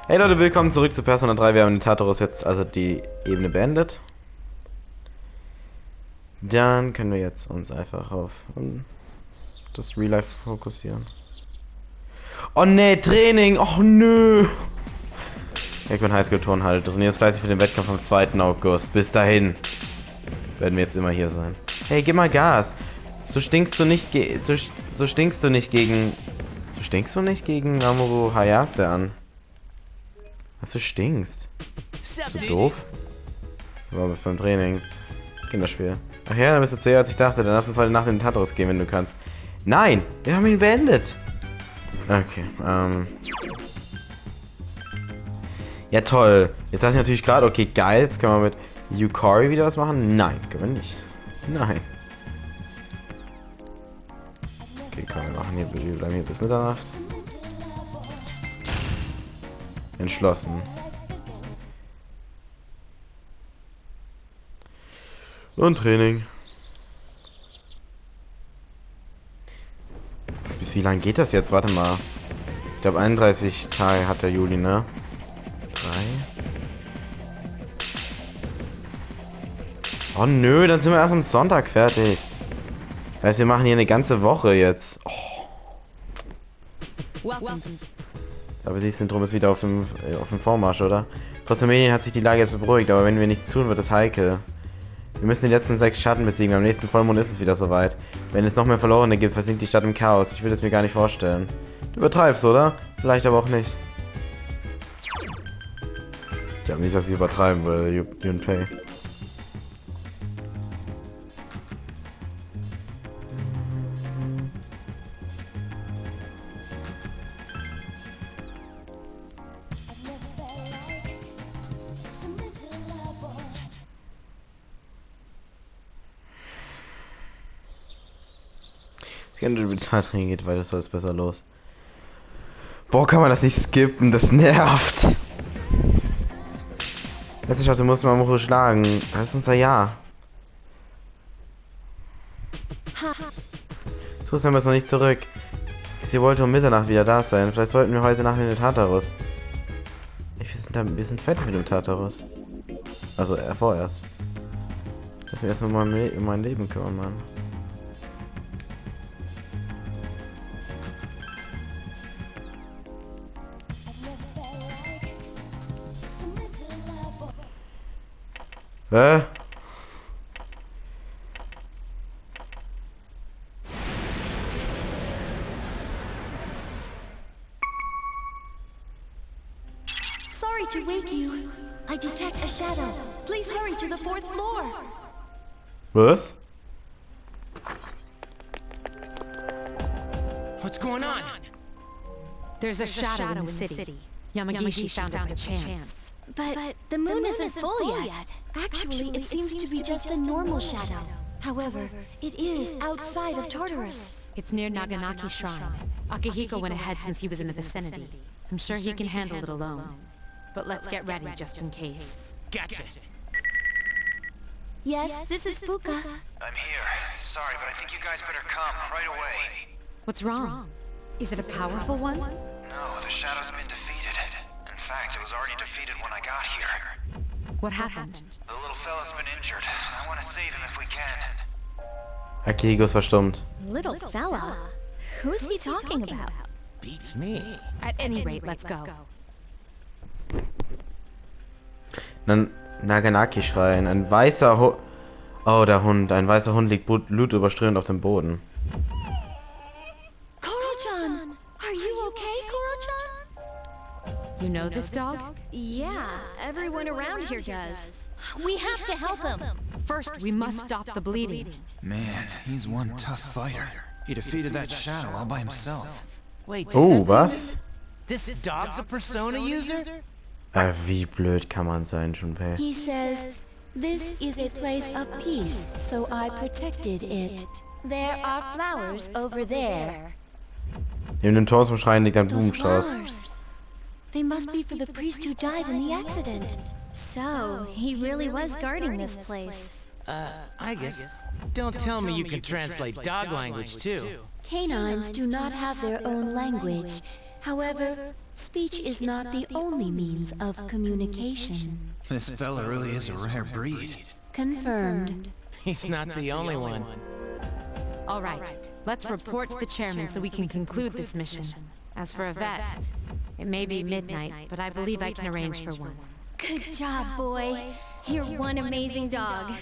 Hey Leute, willkommen zurück zu Persona 3. Wir haben den Tartarus jetzt also die Ebene beendet. Dann können wir jetzt uns einfach auf das Real Life fokussieren. Oh ne, Training! Oh nö! Ja, ich bin Highschool-Turn halt. Trainiere jetzt fleißig für den Wettkampf am 2. August. Bis dahin werden wir jetzt immer hier sein. Hey, gib mal Gas! So stinkst du nicht so stinkst du nicht gegen Mamoru Hayase an. Was du stinkst? Bist du doof? War bis beim Training. Kinderspiel. Ach ja, dann bist du zäher als ich dachte. Dann lass uns heute Nacht in den Tartarus gehen, wenn du kannst. Nein! Wir haben ihn beendet! Okay, ja, toll. Jetzt dachte ich natürlich gerade, okay, geil. Jetzt können wir mit Yukari wieder was machen. Nein, können wir nicht. Nein. Okay, komm, wir machen hier, wir bleiben hier bis Mitternacht. Entschlossen. Und Training. Bis wie lange geht das jetzt? Warte mal. Ich glaube 31 Tage hat der Juli, ne? 3. Oh nö, dann sind wir erst am Sonntag fertig. Heißt, wir machen hier eine ganze Woche jetzt. Oh. Aber sie sind drum ist wieder auf dem Vormarsch, oder? Trotz der Medien hat sich die Lage jetzt beruhigt, aber wenn wir nichts tun, wird es heikel. Wir müssen die letzten 6 Schatten besiegen. Am nächsten Vollmond ist es wieder soweit. Wenn es noch mehr Verlorene gibt, versinkt die Stadt im Chaos. Ich will es mir gar nicht vorstellen. Du übertreibst, oder? Vielleicht aber auch nicht. Ich glaube nicht, dass sie übertreiben will, Junpei. Wenn du bezahlt geht, weil das soll es besser los. Boah, kann man das nicht skippen, das nervt. Letzte Chance muss man Mamoru schlagen. Das ist unser Jahr. So sind wir es noch nicht zurück. Sie wollte um Mitternacht wieder da sein. Vielleicht sollten wir heute Nacht in den Tartarus. Wir sind fertig mit dem Tartarus. Also vorerst. Lass mich erstmal mal um mein Leben kümmern, Mann. Hä? Sorry to wake you. I detect a shadow. Please hurry to the 4th floor. Was? What's going on? There's a shadow in the city. Yamagishi found it by chance. But the moon isn't full yet. Actually, it seems to be just a normal shadow. However, it is outside of Tartarus. It's near Naganaki Shrine. Akihiko went ahead since he was in the vicinity. I'm sure he can handle it alone. But let's get ready just in case. Gotcha. Yes, this is Fuka. I'm here. Sorry, but I think you guys better come right away. What's wrong? Is it a powerful one? No, the shadow's been defeated. In fact, it was already defeated when I got here. What happened? The little fella's been injured. I want to save him if we can. Akihiko ist verstummt. Little fella? Who's he talking about? Beats me. At any rate, let's go. Naganaki Schrein. Ein weißer Hund. Oh, der Hund. Ein weißer Hund liegt blutüberströmt auf dem Boden. Koro-chan! Are you okay, Koro-chan? You know this dog? Yeah, everyone around here does. We have to help him. First, we must stop the bleeding. Man, he's one tough fighter. He defeated that shadow all by himself. Wait, Oh, was? this dog's a Persona user? Wie blöd kann man sein, Junpei? He says, "This is a place of peace, so I protected it. There are flowers over there." Neben dem Tor zum Schrein liegt ein Those Blumenstrauß. flowers. They must be for the priest who died in the accident. So, he really was guarding this place. I guess. Don't tell me you can translate dog language too. Canines do not have their own language. However, speech is not the only means of communication. This fella really is a rare breed. Confirmed. He's not the only one. All right, let's report to the chairman so we can conclude this mission. As for Yvette, it may be midnight, but I believe I can arrange for one. Good job, boy. You're one amazing dog.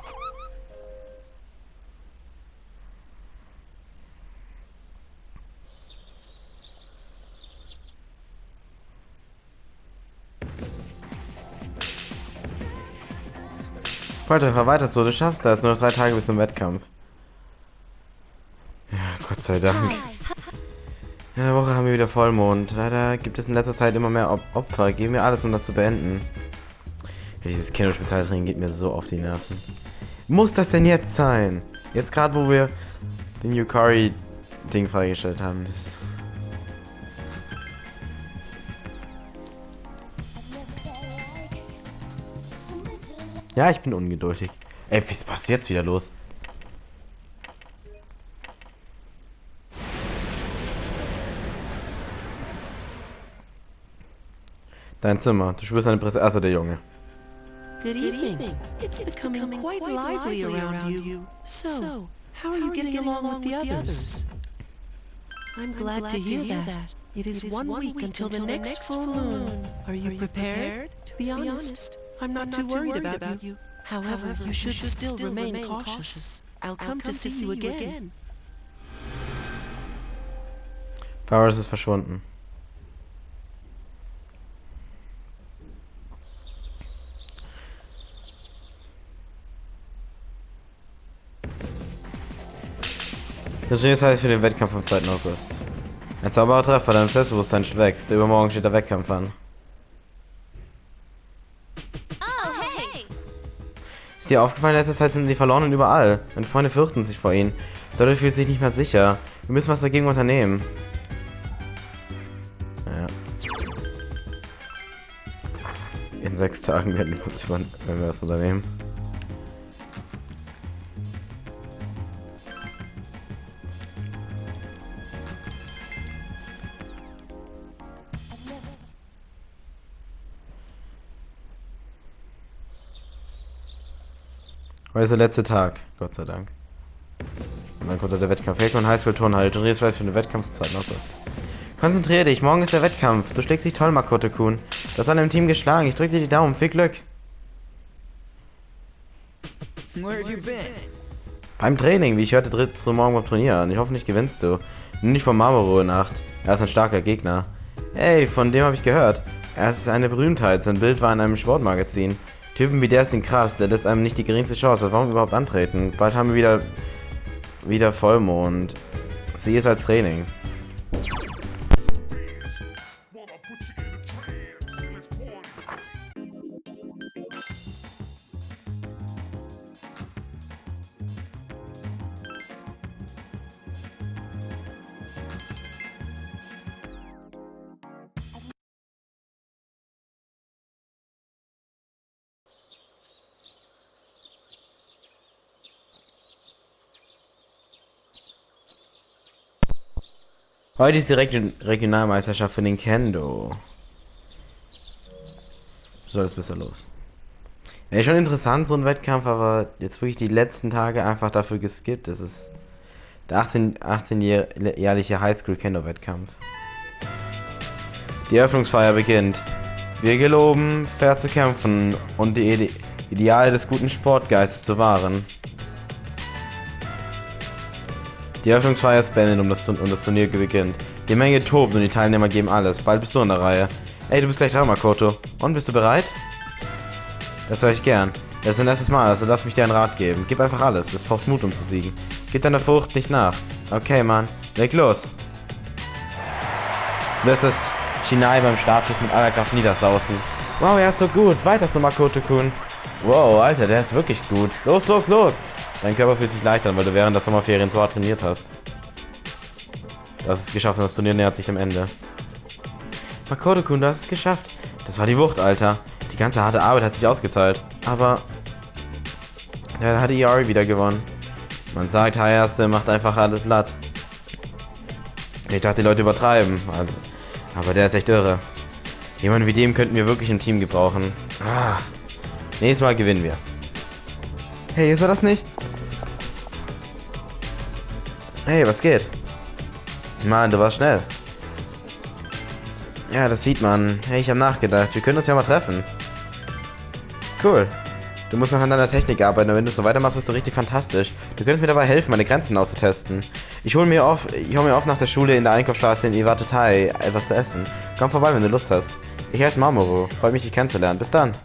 Weiter, fahr weiter so, du schaffst das. Nur noch 3 Tage bis zum Wettkampf. Ja, Gott sei Dank. In der Woche haben wir wieder Vollmond. Leider gibt es in letzter Zeit immer mehr Opfer. Geben wir alles, um das zu beenden. Dieses Kino-Spezialtraining geht mir so auf die Nerven. Muss das denn jetzt sein? Jetzt gerade, wo wir den Yukari-Ding freigestellt haben. Das ja, ich bin ungeduldig. Ey, was ist jetzt wieder los? Dein Zimmer. Du spürst eine Presse. Also der Junge. Good evening. It's becoming quite lively around you. So, how are you getting along with the others? I'm glad to hear that. It is 1 week until the next full moon. Are you prepared? To be honest, I'm not too worried about you. However, you should still remain cautious. I'll come to see you again. Powers ist verschwunden. Das ist jetzt heißt für den Wettkampf am 2. August. Ein sauberer Treffer, dein Selbstbewusstsein wächst. Übermorgen steht der Wettkampf an. Oh, hey! Ist dir aufgefallen, in letzter Zeit sind die Verlorenen überall. Meine Freunde fürchten sich vor ihnen. Dadurch fühlt sich nicht mehr sicher. Wir müssen was dagegen unternehmen. Ja. In 6 Tagen werden wir was unternehmen. Heute ist der letzte Tag, Gott sei Dank. Und dann kommt der Wettkampf. Heiko und Highschool-Turnhalle. Du drehst für den Wettkampf am 2. August. Konzentrier dich, morgen ist der Wettkampf. Du schlägst dich toll, Makoto-kun. Du hast alle im Team geschlagen. Ich drück dir die Daumen. Viel Glück. Where have you been? Beim Training, wie ich hörte, trittst du morgen beim Turnier an. Ich hoffe, nicht gewinnst du. Nur nicht von Mamoru-Nacht. Er ist ein starker Gegner. Hey, von dem habe ich gehört. Er ist eine Berühmtheit. Sein Bild war in einem Sportmagazin. Typen wie der sind krass, der lässt einem nicht die geringste Chance. Warum überhaupt antreten? Bald haben wir wieder Vollmond. Sie ist als Training. Heute ist die Regionalmeisterschaft für den Kendo. So, ist besser los. Ja, schon interessant, so ein Wettkampf, aber jetzt wirklich die letzten Tage einfach dafür geskippt. Das ist der 18-jährliche Highschool-Kendo-Wettkampf. Die Eröffnungsfeier beginnt. Wir geloben, fair zu kämpfen und die Ideale des guten Sportgeistes zu wahren. Die Eröffnungsfeier ist beendet und das Turnier beginnt. Die Menge tobt und die Teilnehmer geben alles. Bald bist du in der Reihe. Ey, du bist gleich dran, Makoto. Und, bist du bereit? Das höre ich gern. Das ist dein erstes Mal, also lass mich dir einen Rat geben. Gib einfach alles. Es braucht Mut, um zu siegen. Gib deiner Furcht nicht nach. Okay, Mann. Leg los. Du lässt das Shinai beim Startschuss mit aller Kraft niedersausen. Wow, er ist so gut. Weiter so, Makoto-kun. Wow, Alter, der ist wirklich gut. Los, los, los. Dein Körper fühlt sich leichter an, weil du während der Sommerferien so hart trainiert hast. Du hast es geschafft und das Turnier nähert sich dem Ende. Makoto-kun, du hast es geschafft. Das war die Wucht, Alter. Die ganze harte Arbeit hat sich ausgezahlt. Aber da hat Iori wieder gewonnen. Man sagt, Hayase macht einfach alles platt. Ich dachte, die Leute übertreiben. Also, Aber der ist echt irre. Jemanden wie dem könnten wir wirklich im Team gebrauchen. Ah. Nächstes Mal gewinnen wir. Hey, ist er das nicht? Hey, was geht? Mann, du warst schnell. Ja, das sieht man. Hey, ich habe nachgedacht. Wir können uns ja mal treffen. Cool. Du musst noch an deiner Technik arbeiten, und wenn du so weitermachst, wirst du richtig fantastisch. Du könntest mir dabei helfen, meine Grenzen auszutesten. Ich hol mir oft nach der Schule in der Einkaufsstraße in Iwatotei etwas zu essen. Komm vorbei, wenn du Lust hast. Ich heiße Mamoru. Freut mich, dich kennenzulernen. Bis dann.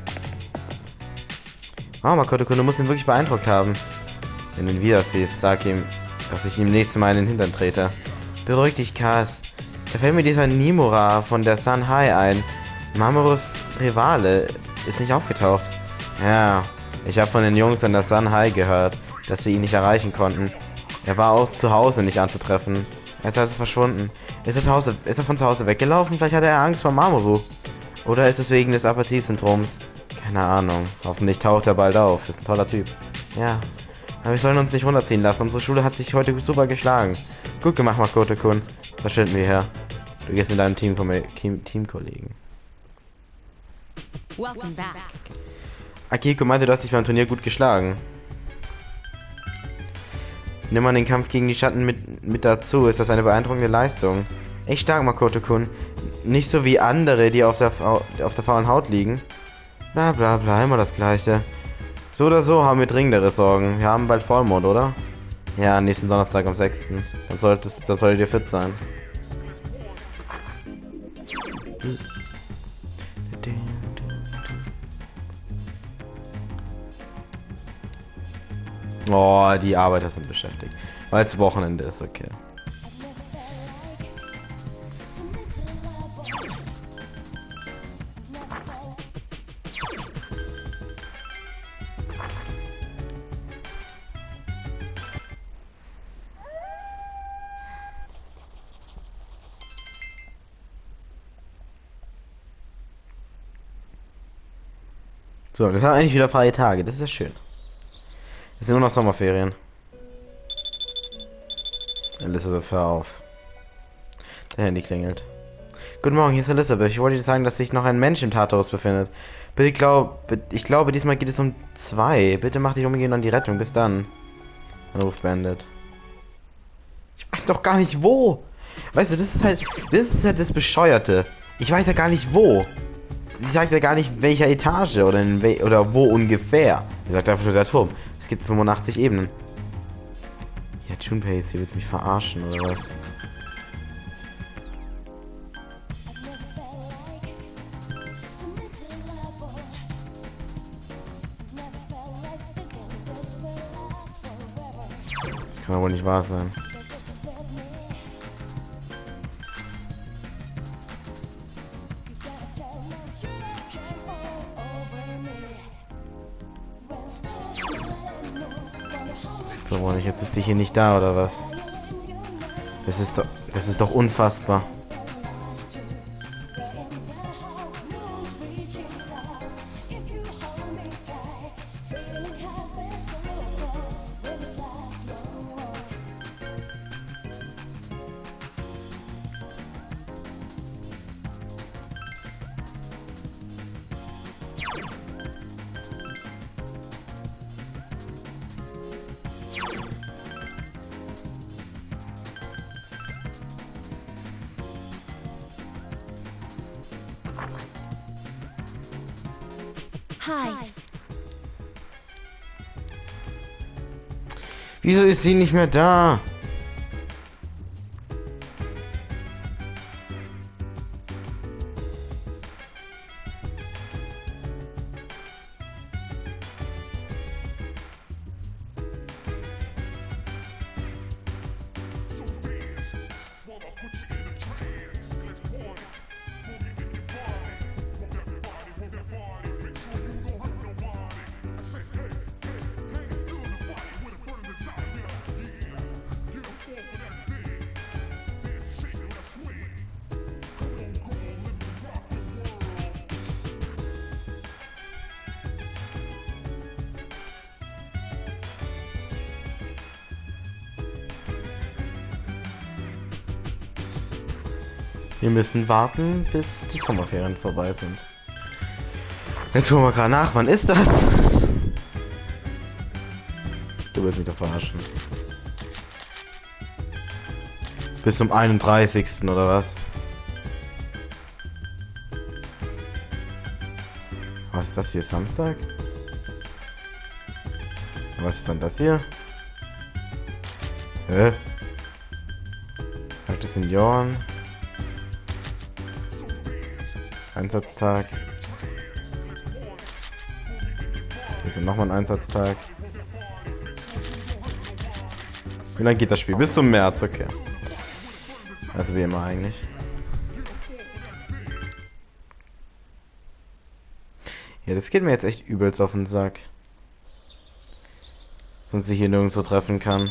Oh, Makoto-kun, du musst ihn wirklich beeindruckt haben. Wenn du ihn wieder siehst, sag ihm, dass ich ihm nächstes Mal in den Hintern trete. Beruhig dich, Kas. Da fällt mir dieser Nimura von der Sanhai ein. Mamorus Rivale ist nicht aufgetaucht. Ja, ich habe von den Jungs an der Sanhai gehört, dass sie ihn nicht erreichen konnten. Er war auch zu Hause nicht anzutreffen. Er ist also verschwunden. Ist er von zu Hause weggelaufen? Vielleicht hatte er Angst vor Mamoru. Oder ist es wegen des Apathie-Syndroms? Keine Ahnung. Hoffentlich taucht er bald auf. Ist ein toller Typ. Ja. Aber wir sollen uns nicht runterziehen lassen. Unsere Schule hat sich heute super geschlagen. Gut gemacht, Makoto-kun. Was schinden wir her? Du gehst mit deinem Teamkollegen. Welcome back. Akihiko meinte, du hast dich beim Turnier gut geschlagen. Nimm mal den Kampf gegen die Schatten mit dazu. Ist das eine beeindruckende Leistung? Echt stark, Makoto-kun. Nicht so wie andere, die auf der faulen Haut liegen. Bla bla bla, immer das Gleiche. So oder so haben wir dringendere Sorgen. Wir haben bald Vollmond, oder? Ja, nächsten Donnerstag am 6. Dann solltet ihr fit sein. Oh, die Arbeiter sind beschäftigt. Weil es Wochenende ist, okay. So, das haben eigentlich wieder freie Tage. Das ist ja schön. Es sind nur noch Sommerferien. Elisabeth, hör auf. Der Handy klingelt. Guten Morgen, hier ist Elisabeth. Ich wollte dir sagen, dass sich noch ein Mensch im Tathaus befindet. Ich glaube, diesmal geht es um 2. Bitte mach dich umgehend an die Rettung. Bis dann. Anruf beendet. Ich weiß doch gar nicht wo. Weißt du, das ist halt das Bescheuerte. Ich weiß ja gar nicht wo. Sie sagt ja gar nicht, welcher Etage oder wo ungefähr. Sie sagt einfach nur der Turm. Es gibt 85 Ebenen. Ja, Junpei, sie wird mich verarschen, oder was? Das kann aber wohl nicht wahr sein. Jetzt ist die hier nicht da, oder was? Das ist doch unfassbar. Hi. Wieso ist sie nicht mehr da? Wir müssen warten, bis die Sommerferien vorbei sind. Jetzt gucken wir gerade nach, wann ist das? Du willst mich doch verarschen. Bis zum 31. oder was? Was ist das hier? Samstag? Was ist dann das hier? Hä? Alte Senioren. Einsatztag. Hier ist nochmal ein Einsatztag. Wie lange geht das Spiel? Bis zum März, okay. Also wie immer eigentlich. Ja, das geht mir jetzt echt übelst auf den Sack. Wenn sich hier nirgendwo treffen kann.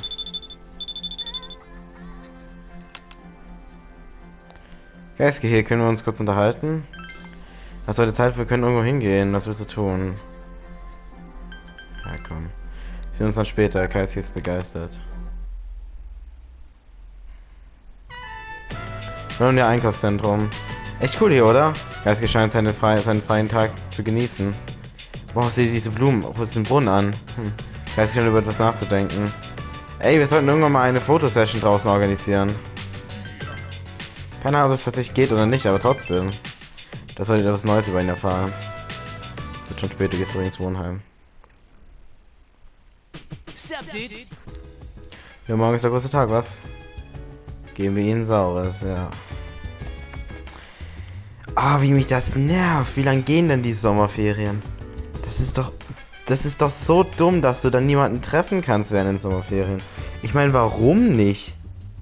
Geistge, hier können wir uns kurz unterhalten. Hast du heute Zeit? Wir können irgendwo hingehen. Was willst du tun? Ja, komm. Wir sehen uns dann später. Geistge ist begeistert. Wir haben ja Einkaufszentrum. Echt cool hier, oder? Geistge scheint seinen freien Tag zu genießen. Boah, sieh dir diese Blumen, ruf den Brunnen an. Geistge schon über etwas nachzudenken. Ey, wir sollten irgendwann mal eine Fotosession draußen organisieren. Keine Ahnung, ob es tatsächlich geht oder nicht, aber trotzdem. Das solltet ihr was Neues über ihn erfahren. Wird schon spät, du gehst übrigens Wohnheim. Ja, morgen ist der große Tag, was? Geben wir ihnen Saures, ja. Ah, wie mich das nervt. Wie lange gehen denn die Sommerferien? Das ist doch so dumm, dass du dann niemanden treffen kannst während den Sommerferien. Ich meine, warum nicht?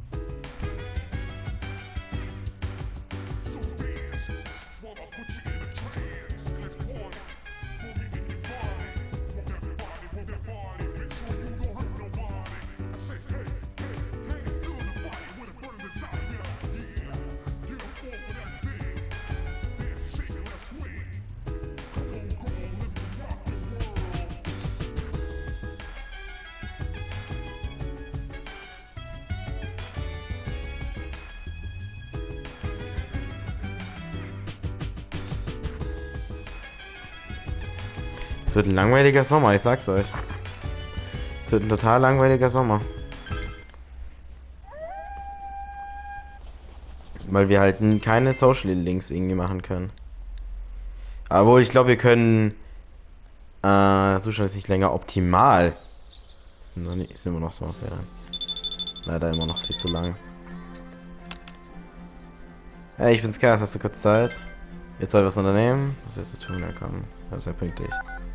Es wird ein langweiliger Sommer, ich sag's euch. Es wird ein total langweiliger Sommer. Weil wir halt keine Social Links irgendwie machen können. Aber ich glaube, wir können... Zustand ist nicht länger optimal. Ist immer noch Sommerferien. Leider immer noch viel zu lang. Hey, ich bin's Kers, hast du kurz Zeit? Jetzt soll was unternehmen? Was willst du tun? Ja, komm. Das ist ja pünktlich.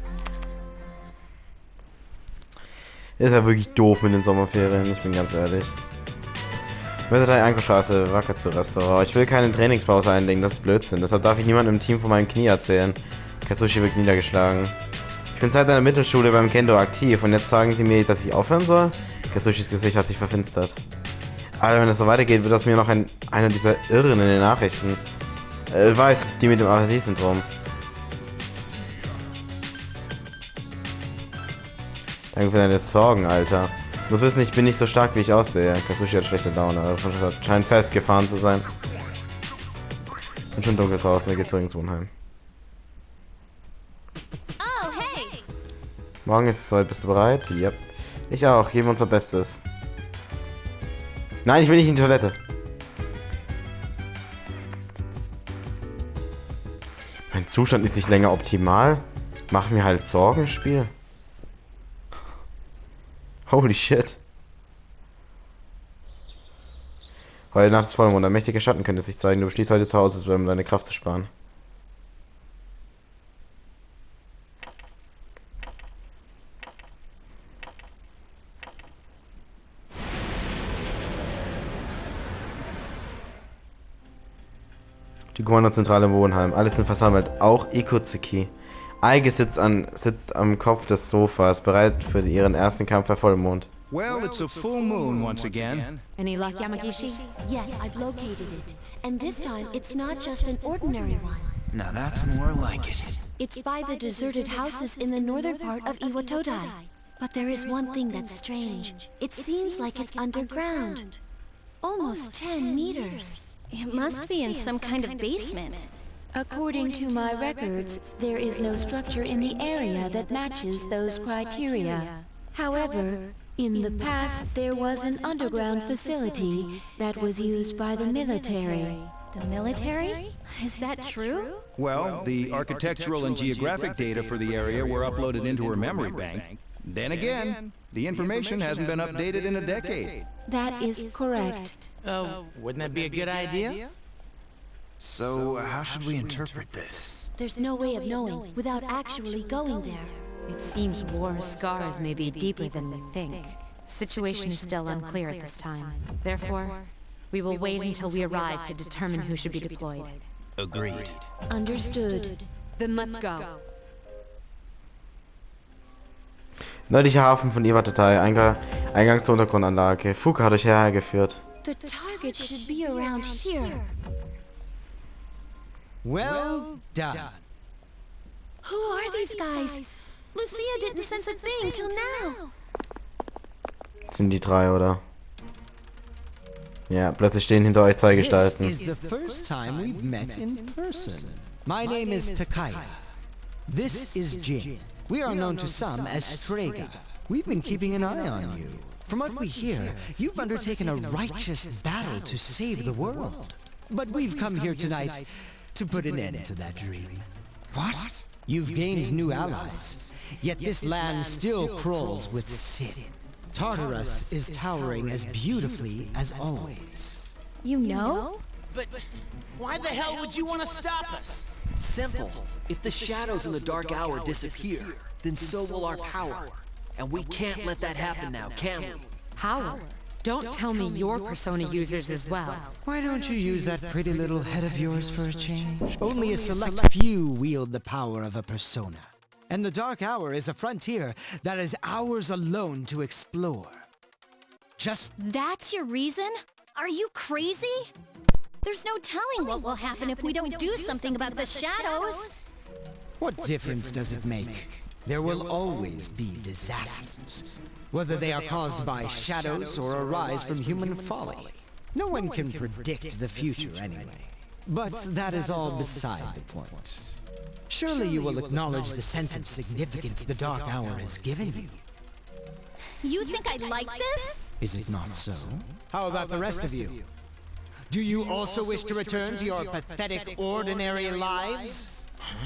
Ist ja wirklich doof mit den Sommerferien, ich bin ganz ehrlich. Messerteil Einkaufsstraße, Wacker zu Restaurant. Ich will keine Trainingspause einlegen, das ist Blödsinn. Deshalb darf ich niemandem im Team von meinem Knie erzählen. Katsushi wird niedergeschlagen. Ich bin seit einer Mittelschule beim Kendo aktiv und jetzt sagen sie mir, dass ich aufhören soll? Katsushis Gesicht hat sich verfinstert. Aber wenn es so weitergeht, wird aus mir noch einer dieser Irren in den Nachrichten. Weiß, die mit dem Aphasie-Syndrom. Danke für deine Sorgen, Alter. Du musst wissen, ich bin nicht so stark, wie ich aussehe. Katsushi hat schlechte Laune, aber scheint festgefahren zu sein. Bin schon dunkel draußen, wir gehst du ins Wohnheim. Oh, hey! Morgen ist es soweit, bist du bereit? Yep. Ich auch, geben wir unser Bestes. Nein, ich will nicht in die Toilette. Mein Zustand ist nicht länger optimal. Mach mir halt Sorgen, Spiel. Holy shit. Heute Nacht ist Vollmond. Ein mächtiger Schatten könnte sich zeigen. Du beschließt heute zu Hause zu bleiben, um deine Kraft zu sparen. Die Kommandozentrale im Wohnheim. Alles sind versammelt. Auch Ikutsuki. Aige sitzt am Kopf des Sofas, bereit für ihren ersten Kampf bei Vollmond. Well, it's a full moon once again. Any luck, Yamagishi? Yes, I've located it. And this time, it's not just an ordinary one. Now that's more like it. It's by the deserted houses in the northern part of Iwatodai. But there is one thing that's strange. It seems like it's underground. Almost 10 meters. It must be in some kind of basement. According to my records, there is no structure in the area that matches those criteria. However, in the past there was an underground facility that was used by the military. The military? Is that true? Well, the architectural and geographic data for the area were uploaded into her memory bank. Then again, the information hasn't been updated in a decade. That is correct. Oh, wouldn't that be a good idea? So, how should we interpret this? There's no way of knowing without actually going there. It seems war scars may be deeper than we think. The situation is still unclear at this time. Therefore, we will wait until we arrive to determine who should be deployed. Agreed. Understood. Then let's go. Nördlicher Hafen von Iwa-Datei, Eingang zur Untergrundanlage. Fuke hat euch hierher geführt. The target should be around here. Well done. Who are these guys? Lucia didn't sense a thing till now. Sind die drei, oder? Ja, plötzlich stehen hinter euch zwei Gestalten. This is the first time we've met in person. My name is Takaya. This is Jin. We are known to some as Strega. We've been keeping an eye on you. From what we hear, you've undertaken a righteous battle to save the world. But we've come here tonight to put an end to that dream. What? You've gained new allies, yet this land still crawls with sin. Tartarus is towering as beautifully as always. You know? But why the hell would you want to stop us? Simple. If the shadows in the Dark Hour disappear, then so will our power. And we can't let that happen now, can we? Power? Don't tell me you're Persona users as well. Why don't you use that pretty little head of yours for a change? Only a select few wield the power of a persona. And the Dark Hour is a frontier that is ours alone to explore. Just... That's your reason? Are you crazy? There's no telling what will happen if we don't do something about the shadows. what difference does it make? There will always be disasters, whether they are caused by shadows or arise from human folly. No one can predict the future anyway. But that is all beside the point. Surely you will acknowledge the sense of significance the Dark Hour has given you. You think I like this? Is it not so? How about the rest of you? Do you also wish to return to your pathetic, ordinary lives?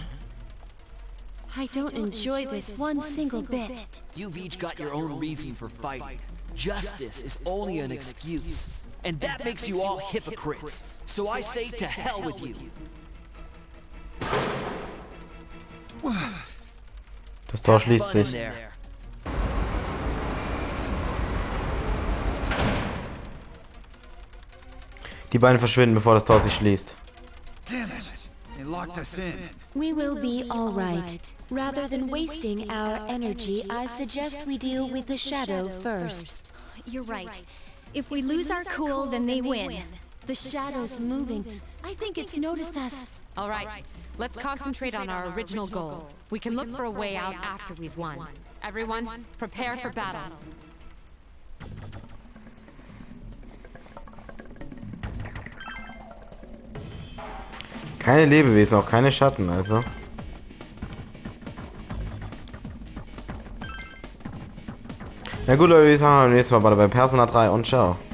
I don't enjoy this one single bit. You've each got your own reason for fighting. Justice is only an excuse. And that makes you all hypocrites. So I say to hell with you. Das Tor schließt sich. Die beiden verschwinden, bevor das Tor sich schließt. Damn it! They locked us in. We will be all right. Rather than wasting our energy, I suggest we deal with the shadow first. You're right. If we lose our cool, then they win. The shadow's moving. I think it's noticed us. All right, let's concentrate on our original goal. We can look for a way out after we've won. Everyone, prepare for battle. Keine Lebewesen, auch keine Schatten, also. Na gut, Leute, wir sehen uns beim nächsten Mal bei Persona 3 und ciao.